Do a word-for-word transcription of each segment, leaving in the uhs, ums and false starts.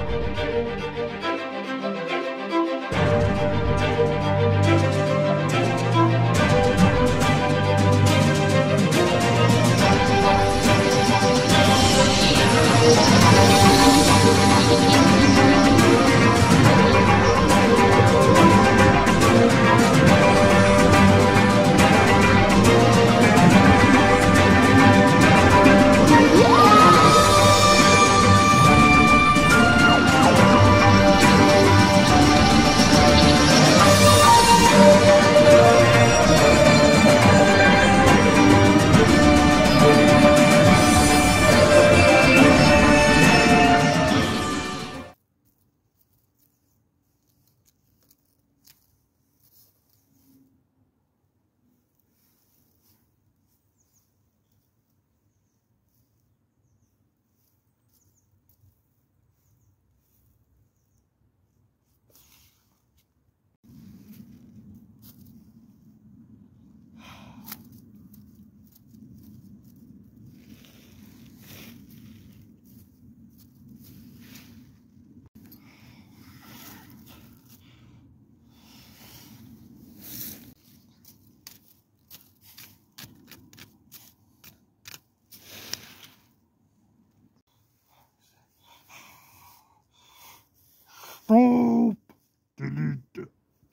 Stop! Delete.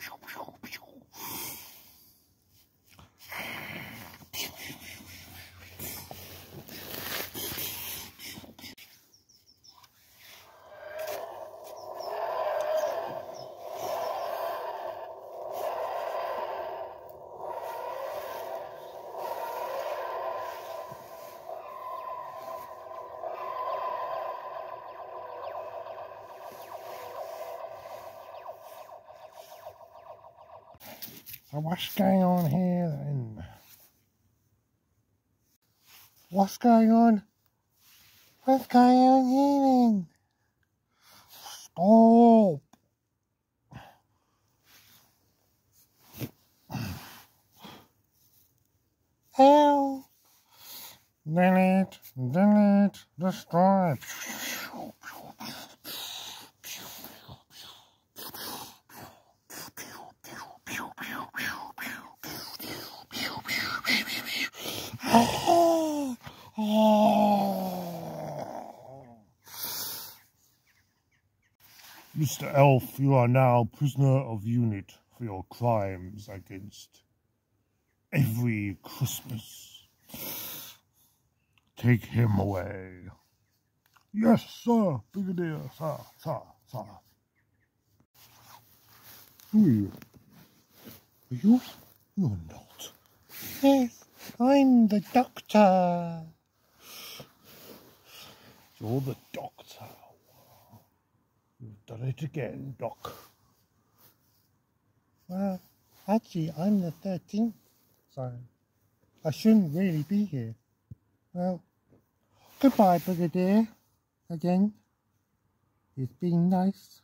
So what's going on here then? What's going on? What's going on here then? Stop! Ow! Delete, delete, destroy. Mister Elf, you are now prisoner of unit for your crimes against every Christmas. Take him away. Yes, sir, Brigadier, sir, sir, sir. Who are you? Are you? You're not. Yes, I'm the doctor. You're the doctor. You've done it again, Doc. Well, actually, I'm the thirteenth, so I shouldn't really be here. Well, goodbye, Brigadier. Again, it's been nice.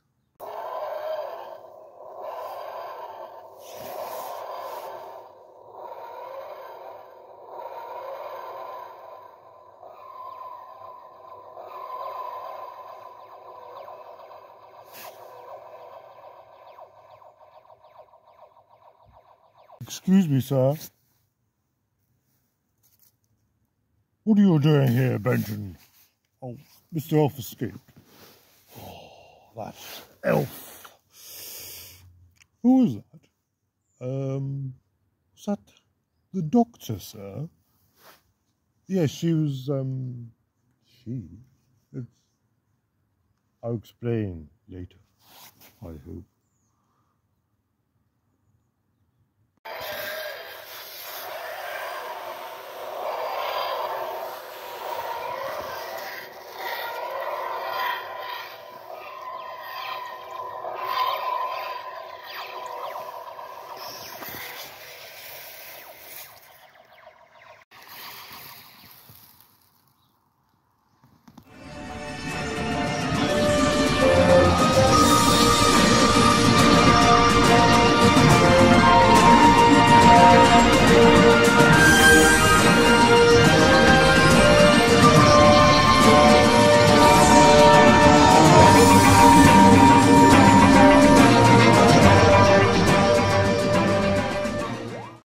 Excuse me, sir. What are you doing here, Benjamin? Oh, Mister Elf escaped. Oh, that elf. Who is that? Um, was that the doctor, sir? Yes, she was, um, she? It's, I'll explain later, I hope.